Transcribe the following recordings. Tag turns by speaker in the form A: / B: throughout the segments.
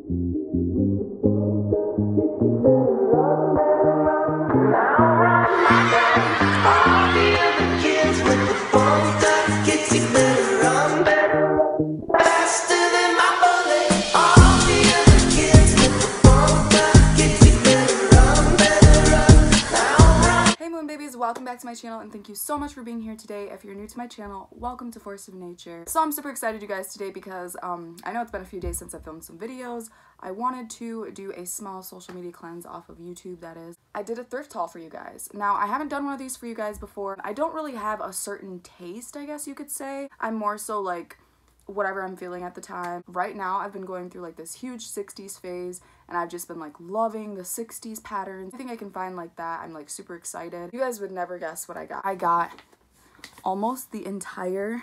A: Welcome back to my channel, and thank you so much for being here today. If you're new to my channel, welcome to Force of Nature. So I'm super excited, you guys, today because I know it's been a few days since I filmed some videos. I wanted to do a small social media cleanse off of YouTube, that is. I did a thrift haul for you guys. Now, I haven't done one of these for you guys before. I don't really have a certain taste, I guess you could say. I'm more so like whatever I'm feeling at the time. Right now, I've been going through like this huge 60s phase, and I've just been like loving the 60s patterns. I think I can find like that. I'm like super excited. You guys would never guess what I got. I got almost the entire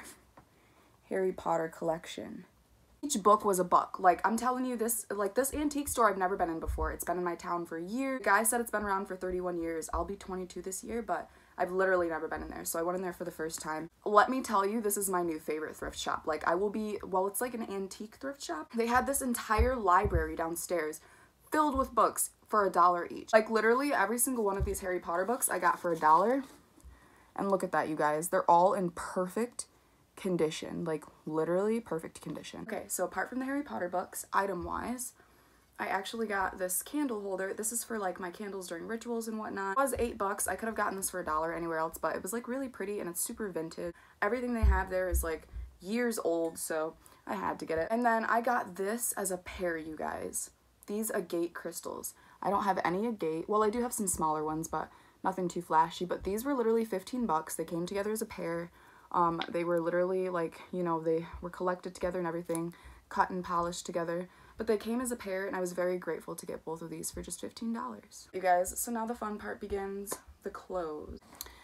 A: Harry Potter collection. Each book was a buck. Like, I'm telling you, this antique store I've never been in before. It's been in my town for years. The guy said it's been around for 31 years. I'll be 22 this year, but I've literally never been in there, so I went in there for the first time. Let me tell you, this is my new favorite thrift shop. Like, well, it's like an antique thrift shop. They had this entire library downstairs filled with books for $1 each. Like, literally every single one of these Harry Potter books I got for $1. And look at that, you guys. They're all in perfect condition. Like, literally perfect condition. Okay, so apart from the Harry Potter books, item-wise, I actually got this candle holder. This is for like my candles during rituals and whatnot. It was $8. I could have gotten this for $1 anywhere else, but it was like really pretty and it's super vintage. Everything they have there is like years old, so I had to get it. And then I got this as a pair, you guys. These agate crystals. I don't have any agate. Well, I do have some smaller ones, but nothing too flashy. But these were literally 15 bucks. They came together as a pair. They were literally like, you know, they were collected together and everything, cut and polished together. But they came as a pair, and I was very grateful to get both of these for just $15. You guys, so now the fun part begins, the clothes.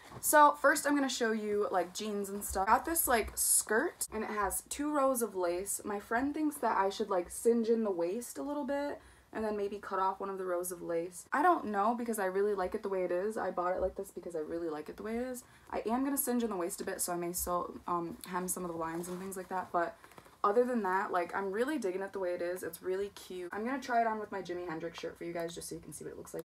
A: So first I'm gonna show you like jeans and stuff. I got this like skirt, and it has 2 rows of lace. My friend thinks that I should like singe in the waist a little bit and then maybe cut off one of the rows of lace. I don't know, because I really like it the way it is. I bought it like this because I really like it the way it is. I am gonna singe in the waist a bit, so I may still hem some of the lines and things like that, but other than that, like, I'm really digging it the way it is. It's really cute. I'm gonna try it on with my Jimi Hendrix shirt for you guys just so you can see what it looks like.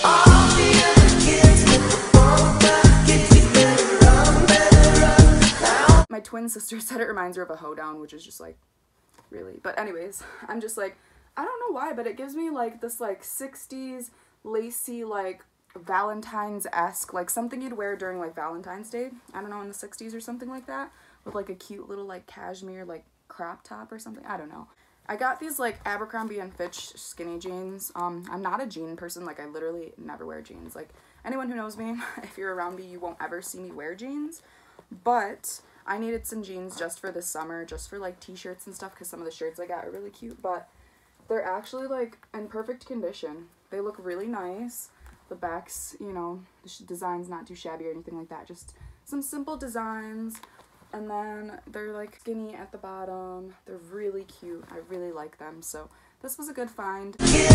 A: My twin sister said it reminds her of a hoedown, which is just like, really. But anyways, I'm just like, I don't know why, but it gives me like this like 60s lacy, like Valentine's-esque, like something you'd wear during like Valentine's Day. I don't know, in the 60s or something like that, with like a cute little like cashmere like crop top or something. I don't know. I got these like Abercrombie & Fitch skinny jeans. I'm not a jean person. Like, I literally never wear jeans. Like, anyone who knows me, if you're around me, you won't ever see me wear jeans. But I needed some jeans just for this summer, just for like t-shirts and stuff, because some of the shirts I got are really cute, but they're actually like in perfect condition. They look really nice. The backs, you know, the design's not too shabby or anything like that. Just some simple designs. And then they're like skinny at the bottom. They're really cute. I really like them. So this was a good find.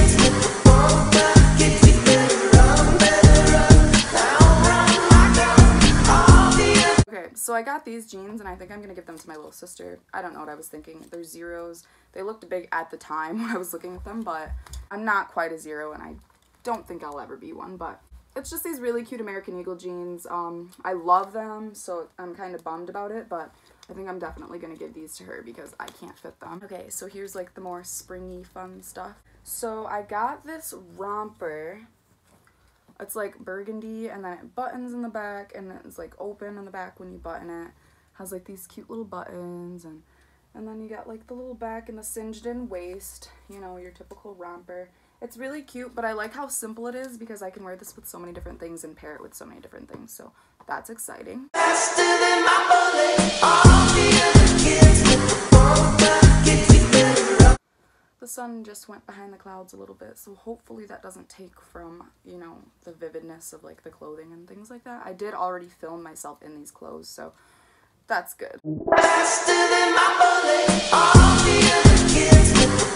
A: Okay, so I got these jeans, and I think I'm gonna give them to my little sister. I don't know what I was thinking. They're zeros. They looked big at the time when I was looking at them, but I'm not quite a zero, and I don't think I'll ever be one, but it's just these really cute American Eagle jeans. I love them, so I'm kind of bummed about it, but I think I'm definitely going to give these to her because I can't fit them. Okay, so here's like the more springy fun stuff. So I got this romper. It's like burgundy, and then it buttons in the back, and it's like open in the back when you button it. Has like these cute little buttons, and then you got like the little back and the singed in waist, you know, your typical romper. It's really cute, but I like how simple it is because I can wear this with so many different things and pair it with so many different things, so that's exciting. The sun just went behind the clouds a little bit, so hopefully that doesn't take from, you know, the vividness of like the clothing and things like that. I did already film myself in these clothes, so that's good.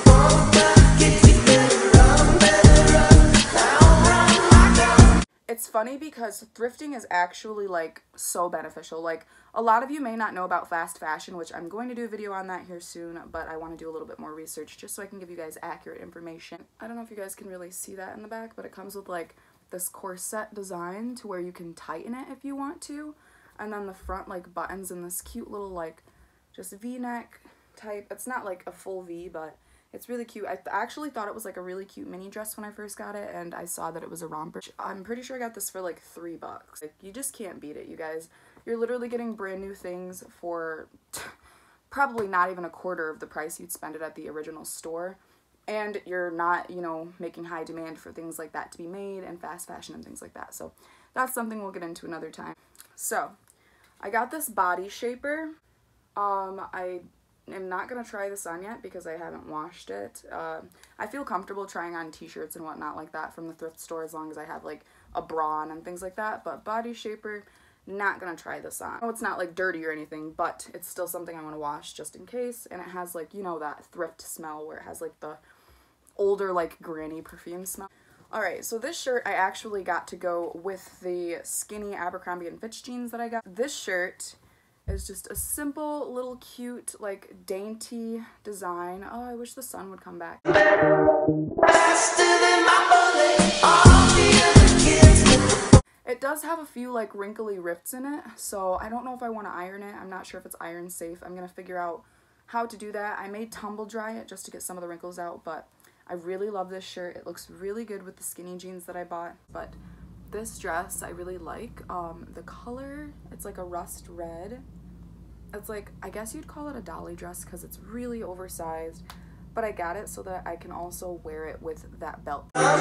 A: It's funny because thrifting is actually like so beneficial. Like a lot of you may not know about fast fashion, which I'm going to do a video on that here soon, but I want to do a little bit more research just so I can give you guys accurate information. I don't know if you guys can really see that in the back, but it comes with like this corset design to where you can tighten it if you want to. And then the front like buttons in this cute little like just V-neck type. It's not like a full V, but it's really cute. I actually thought it was like a really cute mini dress when I first got it, and I saw that it was a romper. I'm pretty sure I got this for like $3. Like, you just can't beat it, you guys. You're literally getting brand new things for probably not even a quarter of the price you'd spend it at the original store. And you're not, you know, making high demand for things like that to be made and fast fashion and things like that. So that's something we'll get into another time. So I got this body shaper. I am not going to try this on yet because I haven't washed it. I feel comfortable trying on t-shirts and whatnot like that from the thrift store as long as I have like a bra on and things like that. But body shaper, not going to try this on. Oh, it's not like dirty or anything, but it's still something I want to wash just in case. And it has like, you know, that thrift smell where it has like the older like granny perfume smell. Alright, so this shirt I actually got to go with the skinny Abercrombie & Fitch jeans that I got. This shirt is just a simple little cute like dainty design. Oh, I wish the sun would come back. It does have a few like wrinkly rifts in it, so I don't know if I want to iron it. I'm not sure if it's iron safe. I'm gonna figure out how to do that. I may tumble dry it just to get some of the wrinkles out, but I really love this shirt. It looks really good with the skinny jeans that I bought. But this dress I really like. The color, it's like a rust red. It's like, I guess you'd call it a dolly dress because it's really oversized, but I got it so that I can also wear it with that belt.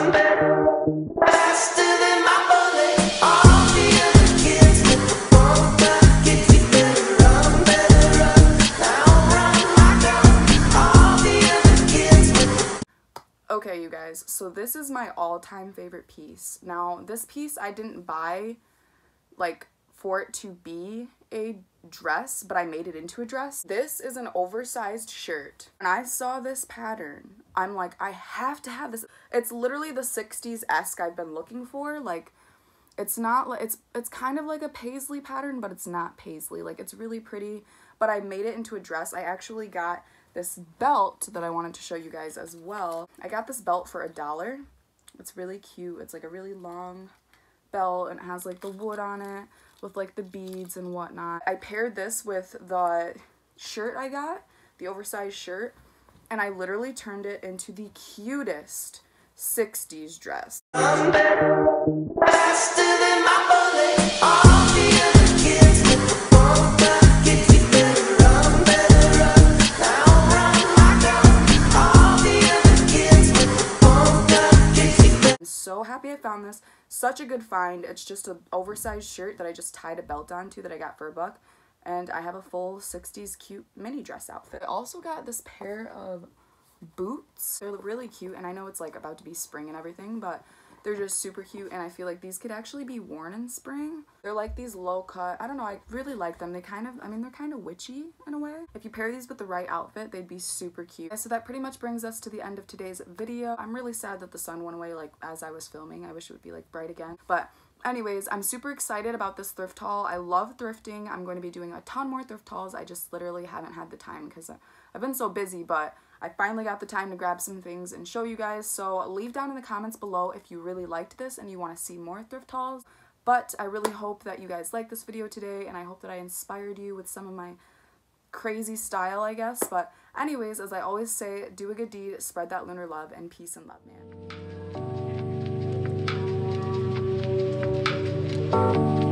A: Okay, you guys, so this is my all-time favorite piece. Now, this piece I didn't buy like for it to be a dress, but I made it into a dress. This is an oversized shirt. When I saw this pattern, I'm like, I have to have this. It's literally the 60s-esque I've been looking for. Like, it's not like, it's kind of like a paisley pattern, but it's not paisley. Like, it's really pretty, but I made it into a dress. I actually got this belt that I wanted to show you guys as well. I got this belt for $1. It's really cute. It's like a really long belt and it has like the wood on it with like the beads and whatnot. I paired this with the shirt I got, the oversized shirt, and I literally turned it into the cutest 60s dress. So happy I found this. Such a good find. It's just an oversized shirt that I just tied a belt onto that I got for $1, and I have a full 60s cute mini dress outfit. I also got this pair of boots. They're really cute, and I know it's like about to be spring and everything, but they're just super cute, and I feel like these could actually be worn in spring. They're like these low cut, I don't know, I really like them. They kind of, I mean, they're kind of witchy in a way. If you pair these with the right outfit, they'd be super cute. So that pretty much brings us to the end of today's video. I'm really sad that the sun went away like as I was filming. I wish it would be like bright again. But anyways, I'm super excited about this thrift haul. I love thrifting. I'm going to be doing a ton more thrift hauls. I just literally haven't had the time because I've been so busy, but I finally got the time to grab some things and show you guys. So leave down in the comments below if you really liked this and you want to see more thrift hauls. But I really hope that you guys liked this video today, and I hope that I inspired you with some of my crazy style, I guess. But anyways, as I always say, do a good deed, spread that lunar love, and peace and love, man.